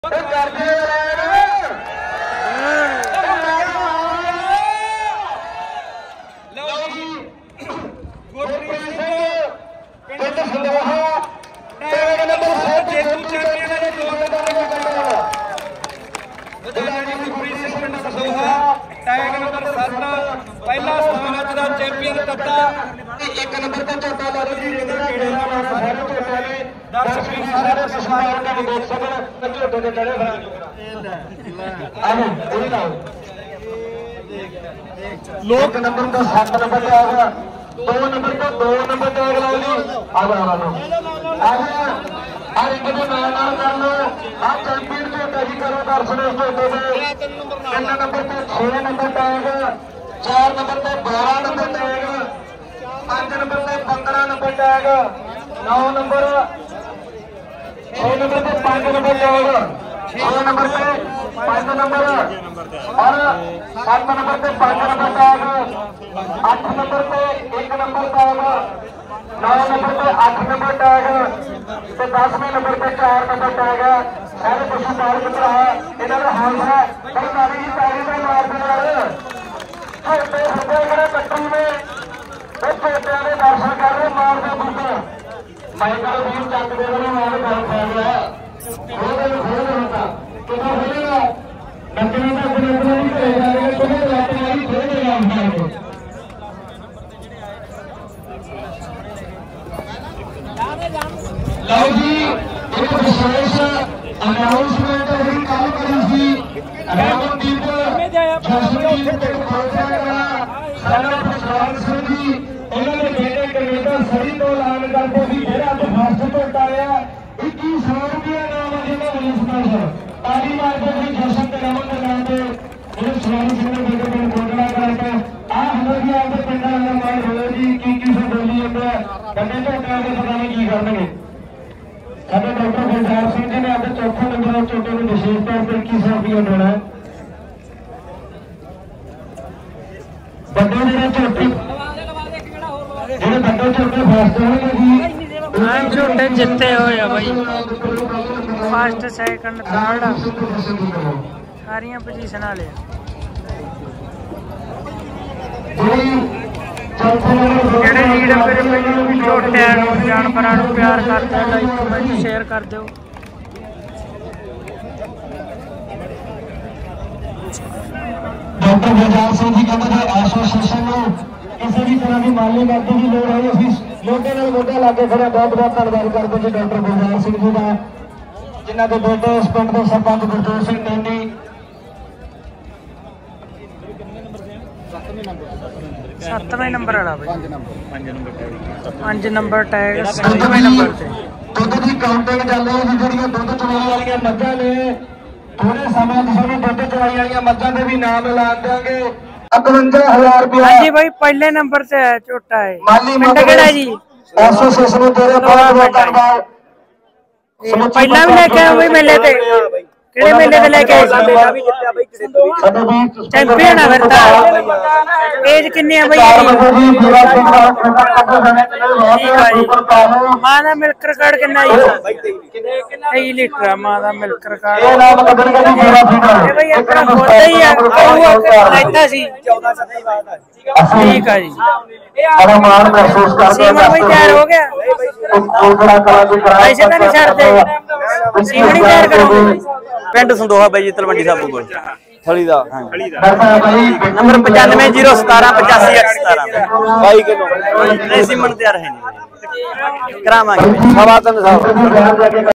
पहला स्थान का चैंपियन करता एक नंबर का चौथा लालू जी ने केड़े नाल सारे झोटे ने दर्शक भी सारे सस्कार का देख सकन झोटे दे चढ़े आलो कोई ना लोक नंबर का 7 नंबर का आगा 2 नंबर का 2 नंबर का लालू जी आगा आगा हर एक दे नाल कर लो आ चैंपियन झोटा जी करो दर्शन इस झोटे दे 3 नंबर पे 6 नंबर टैग 4 नंबर पे 12 नंबर टैग 5 नंबर पे 15 नंबर टैग 9 नंबर 6 नंबर पे 5 नंबर टैग 6 नंबर पे 5 नंबर और 7 नंबर पे 5 नंबर टैग 8 नंबर पे 1 नंबर टैग 9 नंबर पे 8 नंबर टैग 10वें नंबर पे 4 नंबर टैग सारे पशु पालक भरा इन्होंने हौसला बड़ी सारी ताली का मार दिया छोटे छोटे बड़े कट्टू में छोटे ने दर्शन कर रहे मारते बुद्ध माइकल वीर चंद देव ने मार कर गया होता कितना बोलेगा बच्चे का गुणवत्ता नहीं करेगा तुम्हें लापरवाही छोड़ेगा हमको लो जी एक विशेष अनाउंसमेंट हुई कल करी थी रमनदीप जसमीत के प्रशांत सिंह जी उन्होंने बेटे कनेडा सही तो ऐलान करते भी जेड़ा तो फर्स्ट झोटा आया 2100 रुपया नाम है जिन्हें रिस्पॉन्स ताली मारते हुए जशन के रमन के नाम पे उन्हें प्रशांत सिंह ने बेटे को घोषणा करके आ हमारी आपके पिंडा का मान होया जी की से बोली है कन्ने झोटे आके पता नहीं की करनगे साडे डॉक्टर गुलजार सिंह जी ने अपने चौथे नंबर और झोटे को विशेष तौर पर 2100 रुपया देना है बड़े झोटे झोटे जिते हो फस्ट सैकंड थर्ड सारिया पोजीशन वाले ਜਿਹੜੇ ਲੀਡ ਮੇਰੇ ਮੈਨੂੰ ਵੀ ਝੋਟਿਆਂ ਨੂੰ ਜਾਨਵਰਾਂ ਨੂੰ ਪਿਆਰ ਕਰਦੇ ਹੋ ਲਾਈਕ ਕਮੈਂਟ ਸ਼ੇਅਰ ਕਰ ਦਿਓ डॉक्टर गुलजार सिंह जी कहते हैं एसोसीएशन में किसी भी तरह की माली मदद की लोड़ है अभी मोटे नाल मोटा लाके खड़े बहुत बहुत धन्यवाद करते हैं डॉक्टर गुलजार सिंह जी का जिन्हों के बेटे इस पिंड के सरपंच गुरजोत सिंह टैनी 7वें नंबर वाला 5 नंबर टैग 7वें नंबर से दुध की काउंटिंग चल रही है जी दुध चुवाई वाली मझां ने थोड़े समय तुहानू दुध चवाई वाली मझां दे भी नाम ऐलान देंगे 51000 रुपया हां जी भाई पहले नंबर से है छोटा है पिंड केड़ा जी एसोसिएशन तेरे बहुत बहुत धन्यवाद पहला भी लेके आए वही मेले ते केड़े मेले ते लेके आए चैंपियन है फिर ता एज कितनी है भाई मां दा मिल्क रिकॉर्ड कितना जी 23 लीटर है मां दा मिल्क रिकॉर्ड ये भाई अपना होता ही है लेता सी 14 ठीक है जी बड़ा मान महसूस करते सीमा भाई तैयार हो गया ऐसे तो नहीं छड़ते सीमा नहीं तैयार करोगे पिंड संदोहा भाई जी तलवंडी साहब कोल थली दा नंबर 9501785817 22 किलो नहीं सीमन तैयार है नहीं करावांगे सवा 3 साहब